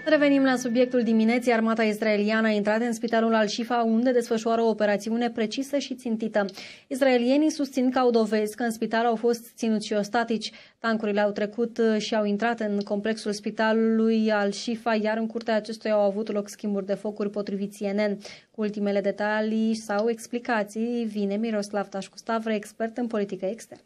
Revenim la subiectul dimineții. Armata israeliană a intrat în spitalul Al-Shifa, unde desfășoară o operațiune precisă și țintită. Israelienii susțin că au dovezi că în spital au fost ținuți și ostatici. Tancurile au trecut și au intrat în complexul spitalului Al-Shifa, iar în curtea acestuia au avut loc schimburi de focuri, potrivit CNN. Cu ultimele detalii sau explicații vine Miroslav Tașcu-Stavre, expert în politică externă.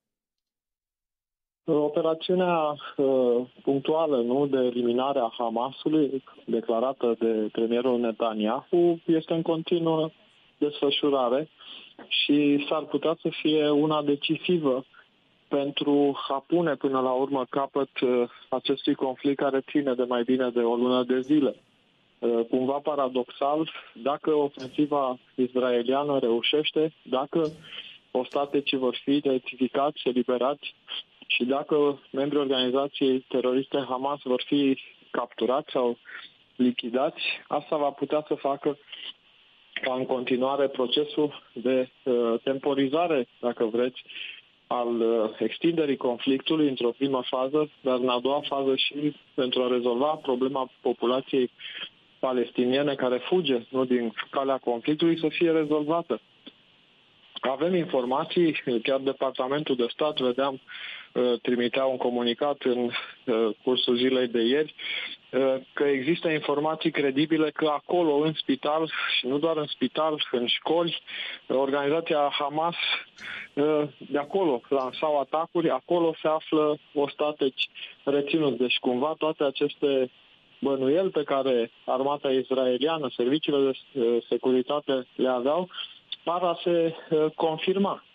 Operațiunea punctuală de eliminare a Hamasului, declarată de premierul Netanyahu, este în continuă desfășurare și s-ar putea să fie una decisivă pentru a pune până la urmă capăt acestui conflict care ține de mai bine de o lună de zile. Cumva paradoxal, dacă ofensiva israeliană reușește, dacă ostaticii vor fi identificați, eliberați, și dacă membrii organizației teroriste Hamas vor fi capturați sau lichidați, asta va putea să facă ca în continuare procesul de temporizare, dacă vreți, al extinderii conflictului într-o primă fază, dar în a doua fază și pentru a rezolva problema populației palestiniene care fuge din calea conflictului să fie rezolvată. Avem informații, chiar Departamentul de Stat, vedeam, trimitea un comunicat în cursul zilei de ieri, că există informații credibile că acolo, în spital, și nu doar în spital, în școli, organizația Hamas de acolo lansau atacuri, acolo se află ostateci reținuți. Deci cumva toate aceste bănuieli pe care armata israeliană, serviciile de securitate le aveau, par a se confirma.